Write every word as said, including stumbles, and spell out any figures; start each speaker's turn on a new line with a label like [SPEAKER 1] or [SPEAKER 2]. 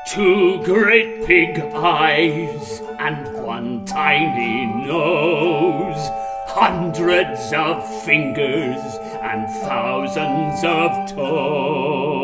[SPEAKER 1] Two great pig eyes and one tiny nose, hundreds of fingers and thousands of toes.